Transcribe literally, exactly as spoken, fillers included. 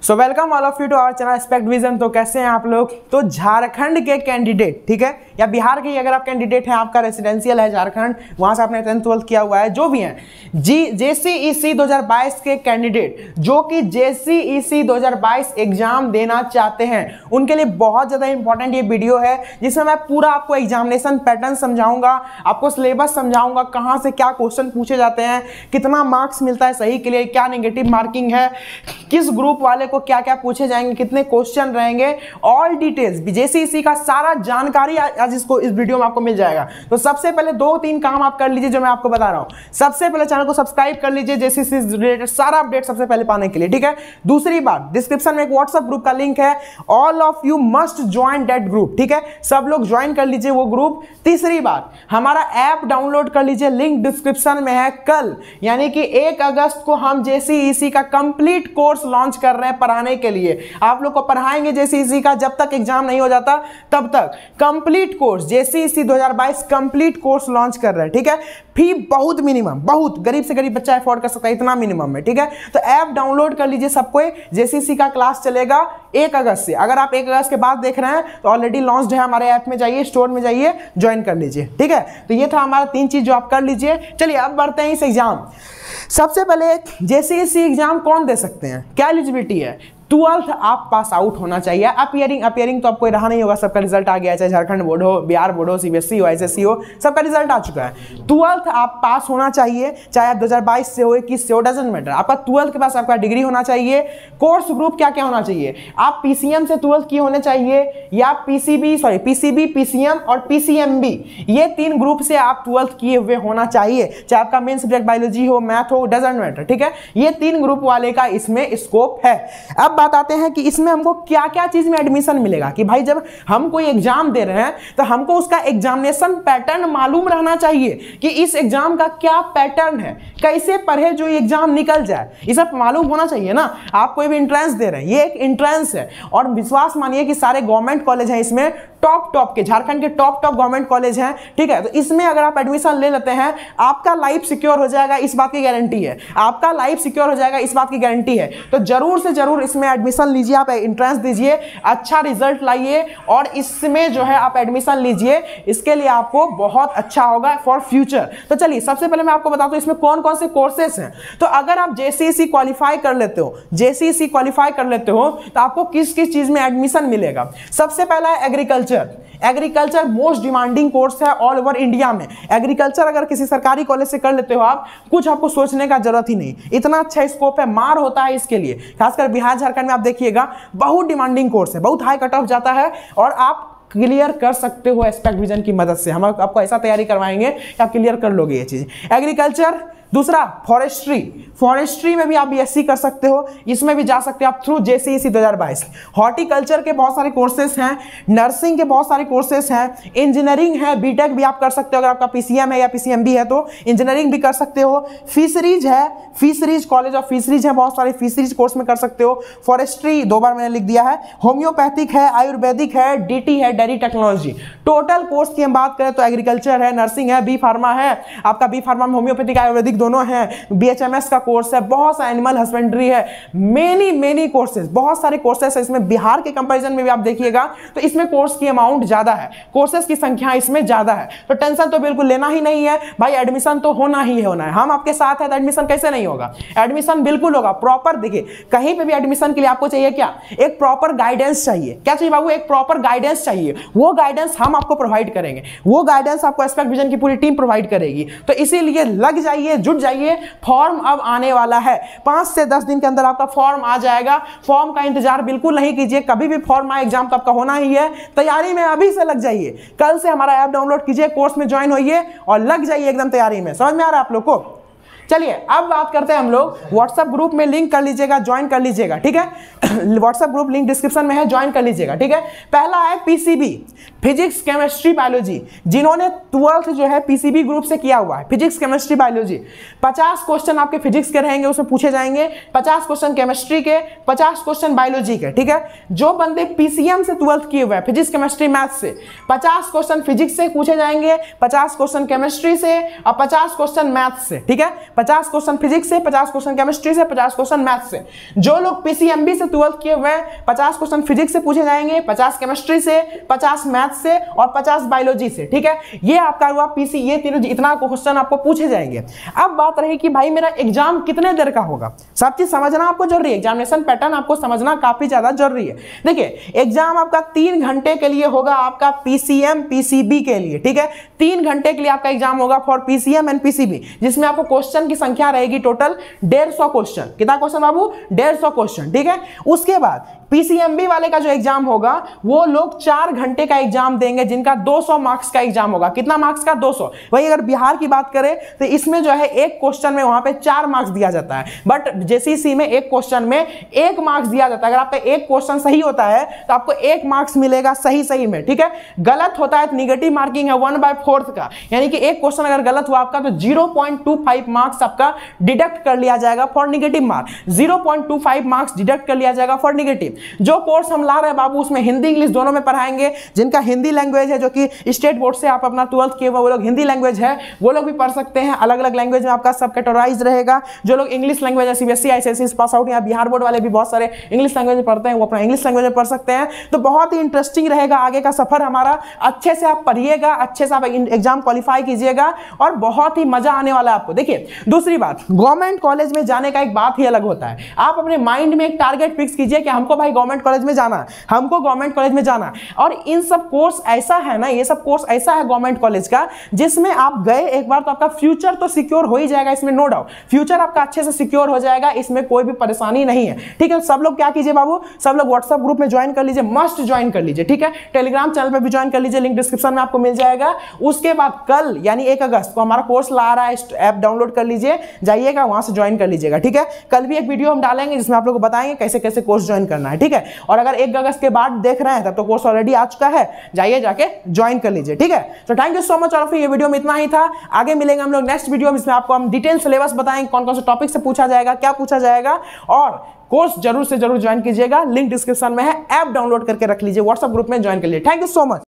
So welcome all of you to our channel Aspect Vision. तो कैसे हैं आप लोग? तो झारखंड के कैंडिडेट, ठीक है, या बिहार के अगर आप कैंडिडेट हैं, आपका रेसिडेंशियल है झारखंड, वहां से आपने टेंथ ट्वेल्थ किया हुआ है, जो भी हैं जी जेसीईसी दो हज़ार बाईस के कैंडिडेट जो कि जेसीईसी दो हज़ार बाईस एग्जाम देना चाहते हैं, उनके लिए बहुत ज्यादा इंपॉर्टेंट ये वीडियो है, जिसमें मैं पूरा आपको एग्जामिनेशन पैटर्न समझाऊंगा, आपको सिलेबस समझाऊंगा, कहां से क्या क्वेश्चन पूछे जाते हैं, कितना मार्क्स मिलता है सही के लिए, क्या नेगेटिव मार्किंग है, किस ग्रुप वाले को क्या क्या पूछे जाएंगे, कितने क्वेश्चन रहेंगे, ऑल डिटेल्स जेसीईसी का सारा जानकारी आज इसको इस वीडियो में आपको मिल जाएगा। तो सबसे पहले दो तीन काम आप कर लीजिए जो मैं आपको बता रहा हूं। सबसे पहले चैनल को सब्सक्राइब कर लीजिए जेसीईसी रिलेटेड सारा अपडेट सबसे पहले पाने के लिए, ठीक है। दूसरी बात, डिस्क्रिप्शन में एक व्हाट्सएप ग्रुप का लिंक है, all of you must join that group, ठीक है, सब लोग ज्वाइन कर लीजिए वो ग्रुप। तीसरी बात, हमारा ऐप डाउनलोड कर लीजिए, लिंक डिस्क्रिप्शन में है। कल यानी कि एक अगस्त को हम जेसीईसी का कंप्लीट कोर्स लॉन्च कर रहे हैं पढ़ाने के लिए। आप लोग को पढ़ाएंगे जेसीईसी का, जब तक एग्जाम नहीं हो जाता तब तक कंप्लीट कोर्स जेसीईसी दो हज़ार बाईस कंप्लीट कोर्स लॉन्च कर रहे हैं, ठीक है। फी बहुत मिनिमम, बहुत गरीब से गरीब बच्चा अफोर्ड कर सकता है, इतना मिनिमम है, ठीक है। तो ऐप डाउनलोड कर लीजिए सबको। जेसीईसी का क्लास चलेगा एक अगस्त से। अगर आप एक अगस्त के बाद देख रहे हैं तो ऑलरेडी लॉन्च है, हमारे ऐप में जाइए, स्टोर में जाइए, ज्वाइन कर लीजिए, ठीक है। तो ये था हमारा तीन चीज जो आप कर लीजिए। चलिए अब बढ़ते हैं इस एग्जाम। सबसे पहले जेसीईसी एग्जाम कौन दे सकते हैं, क्या एलिजिबिलिटी है? ट्वेल्थ आप पास आउट होना चाहिए। अपियरिंग अपियरिंग तो आपको रहा नहीं होगा, सबका रिजल्ट आ गया, चाहे झारखंड बोर्ड हो, बिहार बोर्ड हो, सीबीएसई हो, एसएससी हो, सबका रिजल्ट आ चुका है। ट्वेल्थ आप पास होना चाहिए, चाहे आप दो हज़ार बाईस से हो, इक्कीस से हो, डजंट मैटर, आपका ट्वेल्थ के पास आपका डिग्री होना चाहिए। कोर्स ग्रुप क्या क्या होना चाहिए? आप पीसीएम से ट्वेल्थ किए होने चाहिए, या पीसीबी सॉरी पीसीबी, पीसीएम और पीसीएमबी, ये तीन ग्रुप से आप ट्वेल्थ किए हुए होना चाहिए, चाहे आपका मेन सब्जेक्ट बायोलॉजी हो, मैथ हो, डजंट मैटर, ठीक है। ये तीन ग्रुप वाले का इसमें स्कोप है। अब बताते हैं कि इसमें हमको क्या क्या चीज में एडमिशन मिलेगा। कि भाई जब हम कोई एग्जाम दे रहे हैं तो हमको उसका एग्जामिनेशन पैटर्न मालूम रहना चाहिए कि इस एग्जाम का क्या पैटर्न है, कैसे पढ़े जो एग्जाम निकल जाए, ये सब मालूम होना चाहिए ना। आप कोई भी एंट्रेंस दे रहे हैं, ये एक एंट्रेंस है, और विश्वास मानिए कि सारे गवर्नमेंट कॉलेज हैं इसमें, टॉप टॉप के, झारखंड के टॉप टॉप गवर्नमेंट कॉलेज हैं, ठीक है। तो इसमें अगर आप एडमिशन ले लेते हैं, आपका लाइफ सिक्योर हो जाएगा, इस बात की गारंटी है। आपका लाइफ सिक्योर हो जाएगा, इस बात की गारंटी है। तो जरूर से जरूर इसमें एडमिशन लीजिए, आप एंट्रेंस दीजिए, अच्छा रिजल्ट लाइए, और इसमें जो है आप एडमिशन लीजिए, इसके लिए आपको बहुत अच्छा होगा फॉर फ्यूचर। तो चलिए सबसे पहले मैं आपको बताता हूं इसमें कौन कौन से कोर्सेस हैं। तो अगर आप जेसीईसी क्वालिफाई कर लेते हो, जेसीईसी क्वालिफाई कर लेते हो तो आपको किस किस चीज में एडमिशन मिलेगा? सबसे पहला है agriculture. Agriculture most demanding course है ऑल ओवर इंडिया में। एग्रीकल्चर अगर किसी सरकारी कॉलेज से कर लेते हो आप, कुछ आपको सोचने का जरूरत ही नहीं, इतना अच्छा स्कोप है, मार होता है इसके लिए। खासकर बिहार झारखंड में आप देखिएगा बहुत डिमांडिंग कोर्स है, बहुत हाई कट ऑफ जाता है, और आप क्लियर कर सकते हो एस्पेक्ट विजन की मदद से। हम आपको ऐसा तैयारी करवाएंगे कि आप क्लियर कर लोगे ये चीज। एग्रीकल्चर। दूसरा फॉरेस्ट्री, फॉरेस्ट्री में भी आप बीएससी कर सकते हो, इसमें भी जा सकते हो आप थ्रू जेसीईसी दो हज़ार बाईस। हॉर्टिकल्चर के बहुत सारे कोर्सेस हैं, नर्सिंग के बहुत सारे कोर्सेस हैं, इंजीनियरिंग है, बीटेक भी आप कर सकते हो, अगर आपका पीसीएम है या पीसीएमबी है तो इंजीनियरिंग भी कर सकते हो। फिशरीज है, फिशरीज कॉलेज ऑफ फिशरीज है, बहुत सारे फिशरीज कोर्स में कर सकते हो। फॉरेस्ट्री दो बार मैंने लिख दिया है। होम्योपैथिक है, आयुर्वेदिक है, डीटी है, डेयरी टेक्नोलॉजी। टोटल कोर्स की हम बात करें तो एग्रीकल्चर है, नर्सिंग है, बी फार्मा है, आपका बी फार्मा में होम्योपैथिक आयुर्वेदिक दोनों हैं, बीएचएमएस का कोर्स है, बहुत सा एनिमल हस्बेंड्री है, मेनी मेनी कोर्सेज, बहुत सारे कोर्सेज है इसमें। बिहार के कंपैरिजन में भी आप देखिएगा तो इसमें कोर्स की अमाउंट ज्यादा है, कोर्सेज की संख्या इसमें ज्यादा है। तो टेंशन तो बिल्कुल लेना ही नहीं है भाई, एडमिशन तो होना ही होना है। हम आपके साथ हैं तो एडमिशन कैसे नहीं होगा? एडमिशन बिल्कुल होगा प्रॉपर। देखिए कहीं पे भी एडमिशन के लिए आपको चाहिए क्या? एक प्रॉपर गाइडेंस चाहिए। क्या चाहिए बाबू? एक प्रॉपर गाइडेंस चाहिए। वो गाइडेंस हम आपको प्रोवाइड करेंगे, वो गाइडेंस आपको एस्पेक्ट विजन की पूरी टीम प्रोवाइड करेगी। तो इसीलिए लग जाइए, जुट जाइए, फॉर्म अब आने वाला है, पांच से दस दिन के अंदर आपका फॉर्म आ जाएगा। फॉर्म का इंतजार बिल्कुल नहीं कीजिए, कभी भी फॉर्म आए, एग्जाम तो आपका होना ही है। तैयारी में अभी से लग जाइए, कल से हमारा ऐप डाउनलोड कीजिए, कोर्स में ज्वाइन होइए और लग जाइए एकदम तैयारी में। समझ में आ रहा है आप लोग को? चलिए अब बात करते हैं हम लोग व्हाट्सएप ग्रुप में, लिंक कर लीजिएगा, ज्वाइन कर लीजिएगा, ठीक है। व्हाट्सएप ग्रुप लिंक डिस्क्रिप्शन में है, ज्वाइन कर लीजिएगा, ठीक है। पहला है पीसीबी, फिजिक्स केमिस्ट्री बायोलॉजी। जिन्होंने ट्वेल्थ जो है पीसीबी ग्रुप से किया हुआ है, फिजिक्स केमिस्ट्री बायोलॉजी, पचास क्वेश्चन आपके फिजिक्स के रहेंगे, उसमें पूछे जाएंगे, पचास क्वेश्चन केमिस्ट्री के, पचास क्वेश्चन बायोलॉजी के, ठीक है। जो बंदे पीसीएम से ट्वेल्थ किए हुए हैं, फिजिक्स केमिस्ट्री मैथ से, पचास क्वेश्चन फिजिक्स से पूछे जाएंगे, पचास क्वेश्चन केमिस्ट्री से और पचास क्वेश्चन मैथ से, ठीक है। पचास क्वेश्चन फिजिक्स से, पचास क्वेश्चन केमिस्ट्री से, पचास क्वेश्चन मैथ से। जो लोग पीसीएमबी से ट्वेल्थ किए हुए हैं, पचास क्वेश्चन फिजिक्स से पूछे जाएंगे, पचास केमिस्ट्री से, पचास मैथ से और पचास बायोलॉजी से, ठीक है। ये आपका हुआ पीसी, ये तीनों इतना क्वेश्चन आपको पूछे जाएंगे। अब बात रही कि भाई मेरा एग्जाम कितने देर का होगा, सब चीज समझना आपको जरूरी है, एग्जामिनेशन पैटर्न आपको समझना काफी ज्यादा जरूरी है। देखिए एग्जाम आपका तीन घंटे के लिए होगा, आपका पीसीएम पीसीबी के लिए, ठीक है। तीन घंटे के लिए आपका एग्जाम होगा फॉर पीसीएम एंड पीसीबी, जिसमें आपको क्वेश्चन की संख्या रहेगी टोटल डेढ़ सौ क्वेश्चन। कितना क्वेश्चन बाबू? डेढ़ सौ क्वेश्चन, ठीक है। उसके बाद पीसीएमबी वाले का जो एग्जाम होगा वो लोग चार घंटे का एग्जाम देंगे, जिनका दो सौ मार्क्स का एग्जाम होगा। कितना मार्क्स का? दो सौ। वही अगर बिहार की बात करें तो इसमें जो है एक क्वेश्चन में वहां पे चार मार्क्स दिया जाता है, बट जेसीसी में एक क्वेश्चन में एक मार्क्स दिया जाता है। अगर आपका एक क्वेश्चन सही होता है तो आपको एक मार्क्स मिलेगा सही सही में, ठीक है। गलत होता है तो निगेटिव मार्किंग है वन बाय फोर्थ का, यानी कि एक क्वेश्चन अगर गलत हुआ आपका तो zero point two five marks आपका डिडक्ट कर लिया जाएगा for negative mark. Zero point two five marks deduct कर लिया जाएगा फॉर निगेटिव। जो कोर्स हम ला रहे हैं बाबू उसमें हिंदी इंग्लिश दोनों में पढ़ाएंगे। जिनका हिंदी लैंग्वेज है, जो कि स्टेट बोर्ड से आप अपना ट्वेल्थ किए हुए वो लोग हिंदी लैंग्वेज है वो लोग भी पढ़ सकते हैं। अलग अलग लैंग्वेज में आपका सब कैटेगराइज रहेगा। जो लोग इंग्लिश लैंग्वेज है, सीबीएसई आईसीएसई पास आउट या बिहार बोर्ड वाले भी बहुत सारे इंग्लिश लैंग्वेज में पढ़ते हैं, वो अपना इंग्लिश लैंग्वेज में पढ़ सकते हैं। तो बहुत ही इंटरेस्टिंग रहेगा आगे का सफर हमारा। अच्छे से आप पढ़िएगा, अच्छे से आप एग्जाम क्वालिफाई कीजिएगा और बहुत ही मजा आने वाला है आपको। देखिए दूसरी बात, गवर्नमेंट कॉलेज में जाने का एक बात ही अलग होता है। आप अपने माइंड में एक टारगेट फिक्स कीजिए कि हमको भाई गवर्नमेंट कॉलेज में जाना, हमको गवर्नमेंट कॉलेज में जाना। और इन सब कोर्स ऐसा है ना, ये सब कोर्स ऐसा है गवर्नमेंट कॉलेज का, जिसमें आप गए एक बार तो आपका फ्यूचर तो सिक्योर हो ही जाएगा, इसमें नो डाउट। फ्यूचर आपका अच्छे से सिक्योर हो जाएगा, इसमें कोई भी परेशानी नहीं है, ठीक है। सब लोग क्या कीजिए बाबू, सब लोग व्हाट्सएप ग्रुप में ज्वाइन कर लीजिए, मस्ट ज्वाइन कर लीजिए, ठीक है। टेलीग्राम चैनल पे भी ज्वाइन कर लीजिए, लिंक डिस्क्रिप्शन में आपको मिल जाएगा। उसके बाद कल यानी एक अगस्त को हमारा कोर्स ला रहा है, ऐप डाउनलोड कर लीजिए, जाइएगा वहां से ज्वाइन कर लीजिएगा, ठीक है। कल भी एक वीडियो हम डालेंगे जिसमें आप लोग को बताएंगे कैसे कैसे कोर्स ज्वाइन करना है, ठीक है। और अगर एक अगस्त के बाद देख रहे हैं तब तो कोर्स ऑलरेडी आ चुका है, जाइए जाके ज्वाइन कर लीजिए, ठीक है। तो thank you so much all. ये वीडियो में इतना ही था, आगे मिलेंगे हम लोग नेक्स्ट वीडियो में, इसमें आपको हम डिटेल सिलेबस बताएंगे, कौन कौन से टॉपिक से पूछा जाएगा, क्या पूछा जाएगा। और कोर्स जरूर से जरूर ज्वाइन कीजिएगा, लिंक डिस्क्रिप्शन में है, ऐप डाउनलोड करके रख लीजिए, व्हाट्सएप ग्रुप में ज्वाइन कर लीजिए। Thank you so much.